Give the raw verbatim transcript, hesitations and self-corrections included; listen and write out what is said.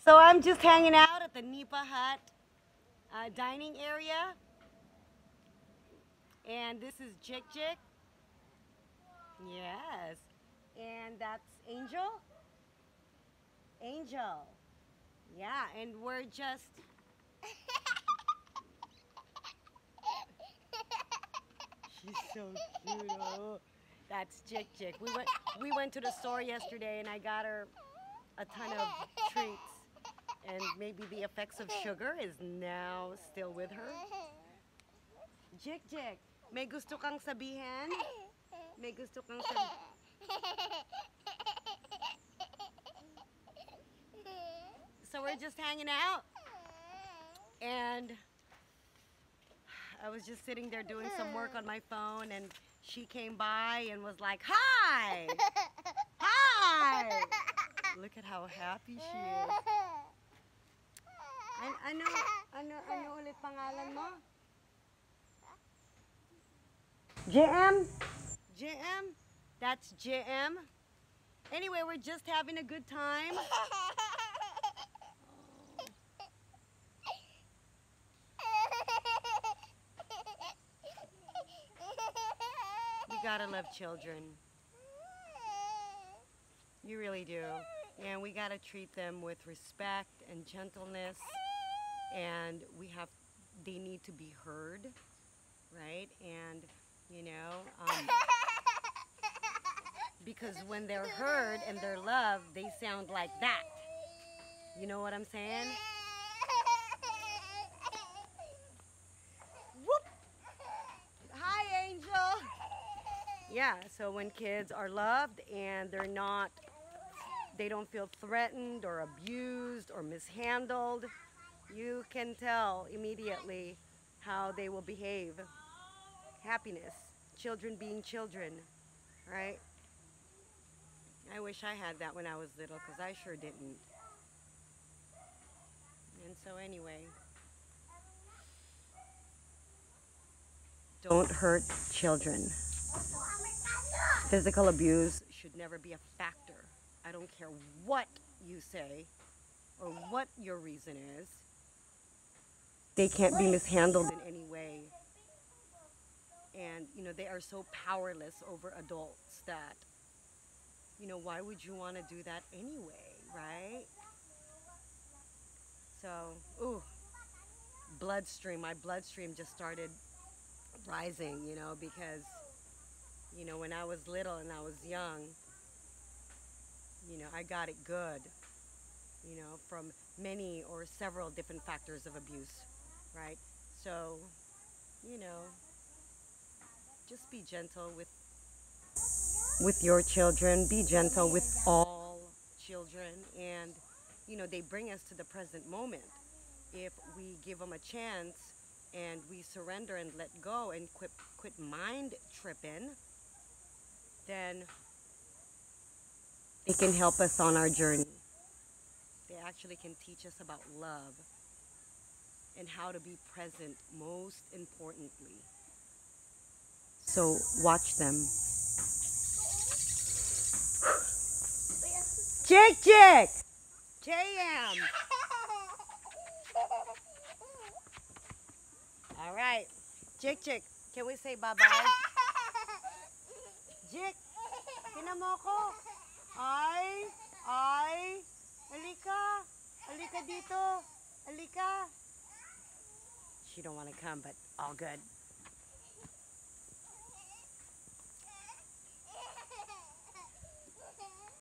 So I'm just hanging out at the Nipa Hut uh, dining area. And this is Jik Jik. Yes. And that's Angel. Angel. Yeah, and we're just... She's so cute. Oh, that's Jik Jik. We went, we went to the store yesterday and I got her a ton of treats. And maybe the effects of sugar is now still with her. Jik Jik, may gusto kang sabihin? May gusto kang sabihin? So we're just hanging out. And I was just sitting there doing some work on my phone and she came by and was like, "Hi! Hi!" Look at how happy she is. An ano, ano, ano ulit pangalan mo? J M? J M? That's J M. Anyway, we're just having a good time. You gotta love children. You really do. And we gotta treat them with respect and gentleness. And we have, they need to be heard, right? And, you know, um, because when they're heard and they're loved, they sound like that. You know what I'm saying? Whoop! Hi, Angel! Yeah, so when kids are loved and they're not, they don't feel threatened or abused or mishandled, you can tell immediately how they will behave. Happiness, children being children, right? I wish I had that when I was little, because I sure didn't. And so anyway, don't hurt children. Physical abuse should never be a factor. I don't care what you say or what your reason is. They can't be mishandled in any way. And, you know, they are so powerless over adults that, you know, why would you want to do that anyway, right? So, ooh, bloodstream, my bloodstream just started rising, you know, because, you know, when I was little and I was young, you know, I got it good, you know, from many or several different factors of abuse, right? So, you know, just be gentle with with your children, be gentle with all children, and, you know, they bring us to the present moment. If we give them a chance and we surrender and let go and quit, quit mind tripping, then it can help us on our journey. They actually can teach us about love and how to be present, most importantly. So watch them. Jik Jik! J M! All right. Jik Jik, can we say bye-bye? Jik, tinan mo ko. Ay, ay, halika. Halika dito. Halika. She don't want to come, but all good.